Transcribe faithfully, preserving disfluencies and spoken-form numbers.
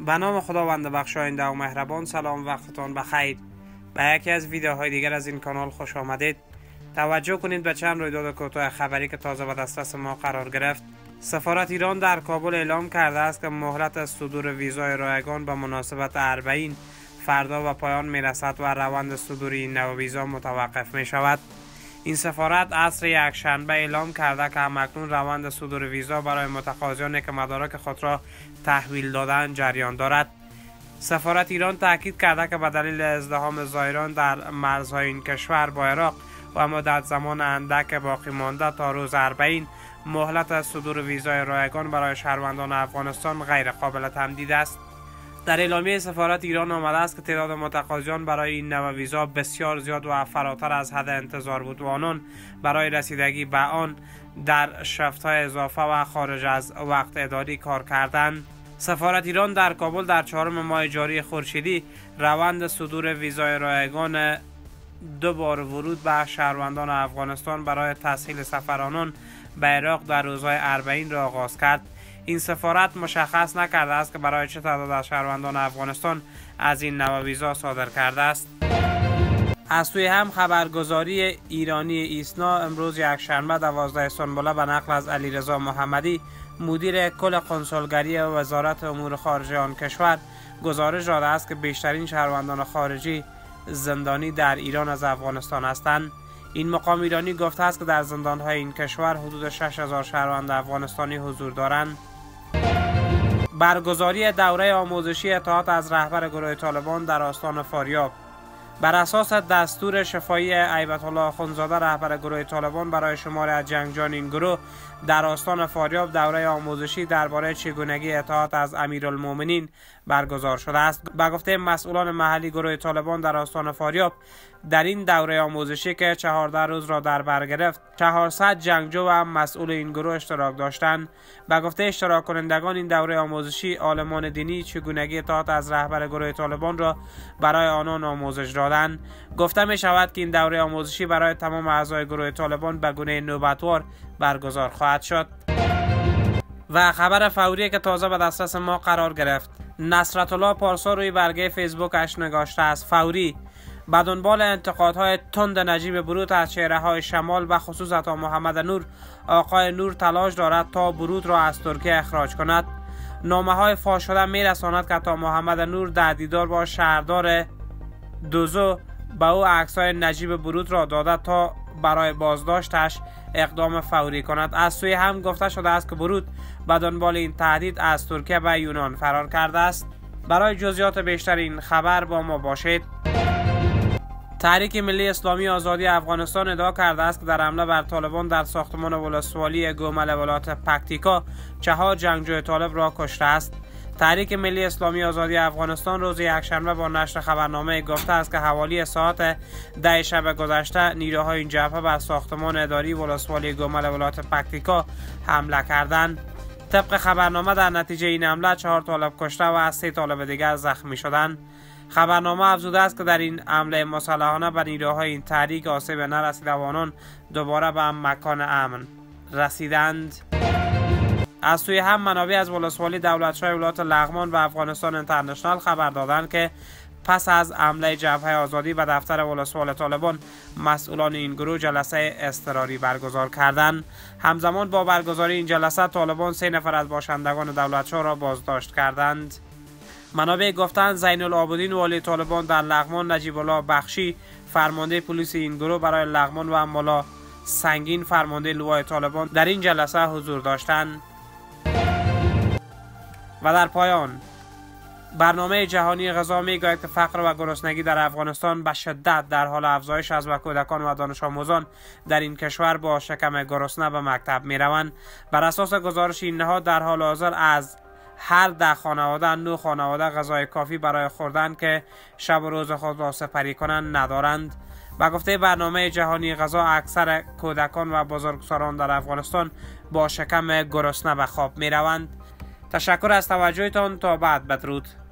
به نام خداوند بخشاینده و مهربان. سلام، وقتتان بخیر. به یکی از ویدیوهای دیگر از این کانال خوش آمدید. توجه کنید به چند رویداد کوتاه خبری که تازه به دسترس ما قرار گرفت. سفارت ایران در کابل اعلام کرده است که مهلت از صدور ویزای رایگان به مناسبت اربعین فردا به پایان می رسد و روند صدور این نوع ویزا متوقف می شود. این سفارت عصر یکشنبه اعلام کرده که همکنون روند صدور ویزا برای متقاضیانی که مدارک خود را تحویل دادند جریان دارد. سفارت ایران تاکید کرده که به دلیل ازدحام زائران در مرزهای این کشور با عراق و مدت زمان اندک باقی مانده تا روز اربعین مهلت از صدور ویزای رایگان برای شهروندان افغانستان غیر قابل تمدید است. در اعلامیه سفارت ایران آمده است که تعداد متقاضیان برای این نوع ویزا بسیار زیاد و فراتر از حد انتظار بود و آنان برای رسیدگی به آن در شفت‌های اضافه و خارج از وقت اداری کار کردند. سفارت ایران در کابل در چهارم ماه جاری خورشیدی روند صدور ویزای رایگان دو بار ورود به شهروندان افغانستان برای تسهیل سفر آنان به عراق در روزهای اربعین را آغاز کرد. این سفارت مشخص نکرده است که برای چه تعداد از شهروندان افغانستان از این نوع ویزا صادر کرده است. از سوی هم خبرگزاری ایرانی ایسنا امروز یکشنبه دوازده سنبله به نقل از علیرضا محمدی مدیر کل کنسولگری وزارت امور خارجه آن کشور گزارش داده است که بیشترین شهروندان خارجی زندانی در ایران از افغانستان هستند. این مقام ایرانی گفته است که در زندان‌های این کشور حدود شش هزار شهروند افغانستانی حضور دارند. برگزاری دوره آموزشی اطاعت از رهبر گروه طالبان در آستان فاریاب. بر اساس دستور شفاهی هیبت الله آخوندزاده رهبر گروه طالبان برای شماری از جنگجویان این گروه در آستان فاریاب دوره آموزشی درباره چگونگی اطاعت از امیرالمؤمنین برگزار شده است. به گفته مسئولان محلی گروه طالبان در آستان فاریاب در این دوره آموزشی که چهارده روز را در بر گرفت چهارصد جنگجو و مسئول این گروه اشتراک داشتند. به گفته اشتراک کنندگان این دوره آموزشی عالمان دینی چگونگی اطاعت از رهبر گروه طالبان را برای آنان آموزش دادند. گفته می شود که این دوره آموزشی برای تمام اعضای گروه طالبان به گونه نوبتوار برگزار خواهد شد. و خبر فوری که تازه به دسترس ما قرار گرفت. نصرت الله پارسا روی برگه فیسبوکش نگاشته است: فوری به دنبال انتقادهای تند نجیب بروت از چهره‌های شمال و خصوص عطا محمد نور، آقای نور تلاش دارد تا بروت را از ترکیه اخراج کند. نامه‌های فاش شده می‌رساند که عطا محمد نور در دیدار با شهردار دوزو به او عکس‌های نجیب بروت را داده تا برای بازداشتش اقدام فوری کند. از سوی هم گفته شده است که بروت به دنبال این تهدید از ترکیه به یونان فرار کرده است. برای جزئیات بیشتر این خبر با ما باشید. تحریک ملی اسلامی آزادی افغانستان ادعا کرده است که در حمله بر طالبان در ساختمان ولسوالی گومل ولایت پکتیکا چهار جنگجوی طالب را کشته است. تحریک ملی اسلامی آزادی افغانستان روز یکشنبه با نشر خبرنامه گفته است که حوالی ساعت ده شب گذشته نیروهای این جبهه بر ساختمان اداری ولسوالی گومل ولایت پکتیکا حمله کردند. طبق خبرنامه در نتیجه این حمله چهار طالب کشته و سه طالب دیگر زخمی شدند. خبرنامه افزوده است که در این حمله مسلحانه به نیروهای این تحریک آسیب نرسیده و آنان دوباره به مکان امن رسیدند. از سوی هم منابع از ولسوالی دولتشاه ولایت لغمان و افغانستان اینترنشنال خبر دادند که پس از حمله جبهه آزادی به دفتر ولسوال طالبان مسئولان این گروه جلسه اضطراری برگزار کردند. همزمان با برگزاری این جلسه طالبان سه نفر از باشندگان دولتشاه را بازداشت کردند. منابع گفتند زین العابدین والی طالبان در لغمان، نجیب الله بخشی فرمانده پلیس این گروه برای لغمان و مولا سنگین فرمانده لوای طالبان در این جلسه حضور داشتند. و در پایان برنامه جهانی غذا میگوید که فقر و گرسنگی در افغانستان به شدت در حال افزایش است و کودکان و دانش آموزان در این کشور با شکم گرسنه به مکتب می روند. بر اساس گزارش این نهاد در حال حاضر از هر ده خانواده نه خانواده غذای کافی برای خوردن که شب و روز خود را سپری کنند ندارند. به گفته برنامه جهانی غذا اکثر کودکان و بزرگسالان در افغانستان با شکم گرسنه به خواب می روند. تشکر از توجهتان. تا بعد، بدرود.